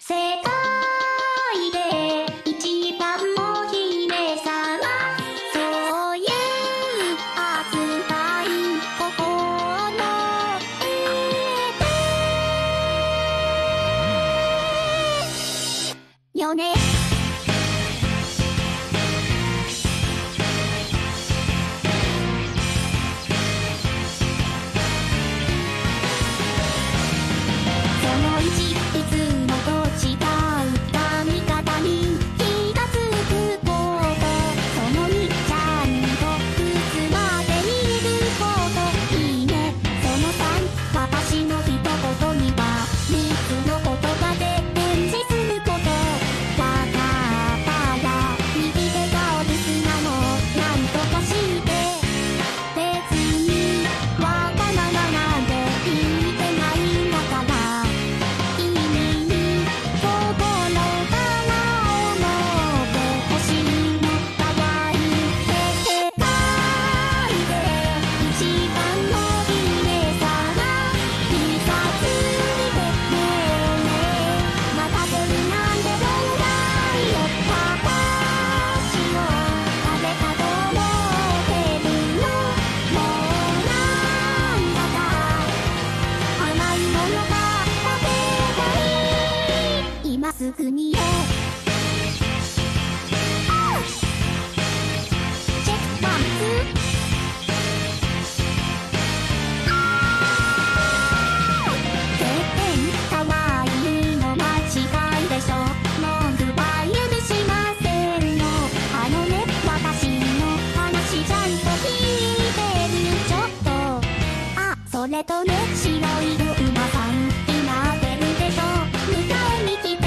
世界で一番お姫様、そういう扱い心得てよね。すぐによチェックパンツ欠点かわいいの間違いでしょ。文句は許しませんの。あのね、私の話ちゃんと聞いてる。ちょっとそれとね、白いお馬さんになってるでしょ。迎えに来て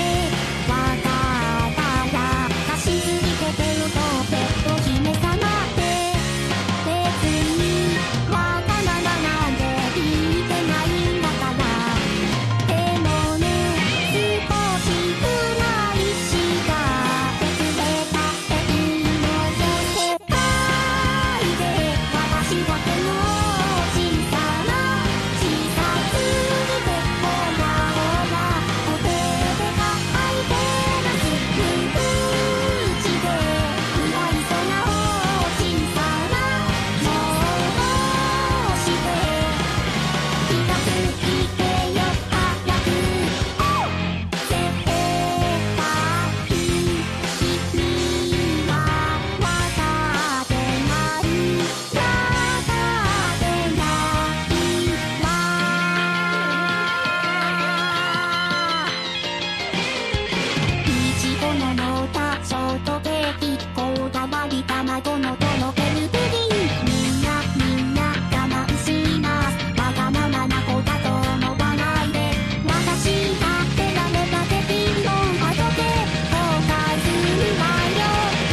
卵のとろけるプリン、みんな我慢します。わがままな子だと思わないで。私だってなればできるの。後で後悔するわよ。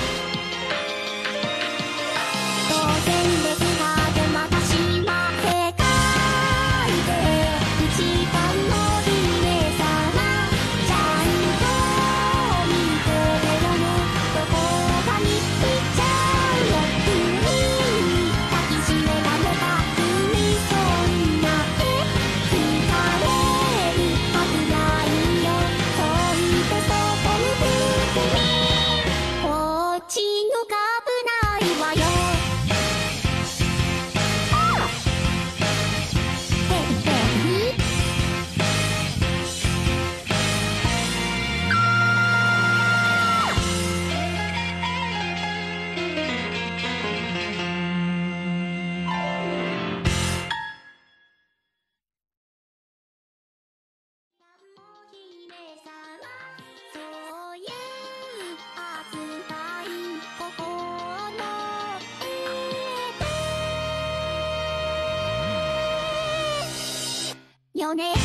当然ですが、で私は世界で一番の姫様。ちゃんと見てるよね。どこかに行っちゃよね。